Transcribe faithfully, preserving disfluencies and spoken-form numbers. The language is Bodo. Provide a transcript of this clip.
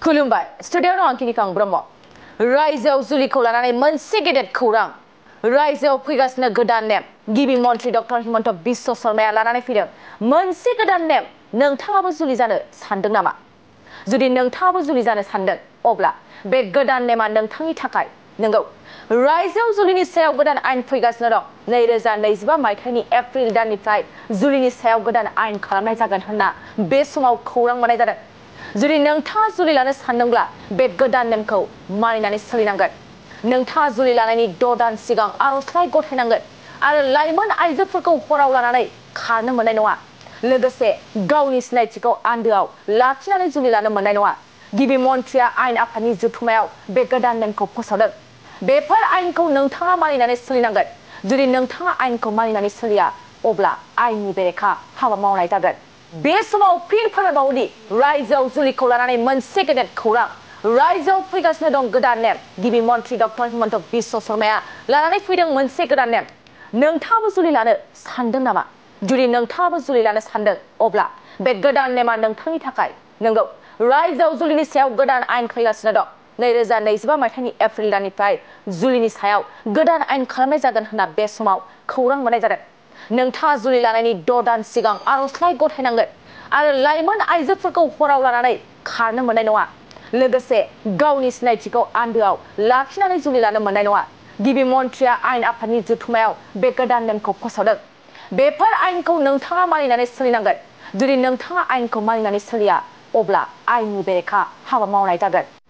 खुलुमबाय स्टुडिय'आव आं किनिकां ब्रह्म रायजोआव जुलिखौ लानानै मोनसे गेदेर खौरां रायजोआव फैगासिनो गोदान नेम गिबि मन्त्रि डक्टर हिमन्त बिश्व शर्माया लानानै फैदों मोनसे गोदान नेम नोंथाङाबो जुलि जानो सानदों नामा जुदि नोंथाङाबो जुलि जानो सानदों अब्ला बे गोदान नेमा नोंथांनि थाखाय नंगौ रायजोआव जुलिनि सायाव गोदान आयेन फैगासिनो दं नैरोजा नैजिबा मायथाइनि एप्रिल दाननिफ्राय जुलिनि सायाव गोदान आयेन खालामनाय जागोन होनना बे समाव खौरां मोननाय जादों जुदि नोंथाङा जुलि लानो सानदोंब्ला बे गोदान नेमखौ मानिनानै सोलिनांगोन नोंथाङा जुलि लानायनि द' दान सिगां आर'जलाइ गथायनांगोन आरो लाइमोन आइजोफोरखौ हराव लानानै खारनो मोननाय नङा लोगोसे गावनि सिनायथिखौ आन्दोआव लाखिनानै जुलि लानो मोननाय नङा गिबि मन्थ्रिया आयेन आफादनि जथुम्मायाव बे गोदान नेमखौ फोसावदों बेफोर आयेनखौ नोंथाङा मानिनानै सोलिनांगोन जुदि नोंथाङा आयेनखौ मानिनानै सोलिया अब्ला आयेननि बेरेखा हाबा मावनाय जागोन बे समाव फिन फोरमायबावोदि रायजोआव जुलिखौ लानानै मोनसे गेदेर खौरां रायजोआव फैगासिनो दं गोदान नेम गिबि मन्त्रि डक्टर हिमन्त बिश्व शर्माया लानानै फैदों मोनसे गोदान नेम नोंथाङाबो जुलि लानो सानदों नामा जुदि नोंथाङाबो जुलि लानो सानदों अब्ला बे गोदान नेमा नोंथांनि थाखाय नंगौ रायजोआव जुलिनि सायाव गोदान आयेन फैगासिनो दं नैरोजा नैजिबा मायथाइनि एप्रिल दाननिफ्राय जुलिनि सायाव गोदान आयेन खालामनाय जागोन होनना बे समाव खौरां मोननाय जादों नोंथाङा जुलि लानायनि द' दान सिगां आर'जलाइ गथायनांगोन आरो लाइमोन आइजोफोरखौ हराव लानानै खारनो मोननाय नङा लोगोसे गावनि सिनायथिखौ आन्दोआव लाखिनानै जुलि लानो मोननाय नङा गिबि मन्थ्रिया आयेन आफादनि जथुम्मायाव बे गोदान नेमखौ फोसावदों बेफोर आयेनखौ नोंथाङा मानिनानै सोलिनांगोन जुदि नोंथाङा आयेनखौ मानिनानै सोलिया अब्ला आयेननि बेरेखा हाबा मावनाय जागोन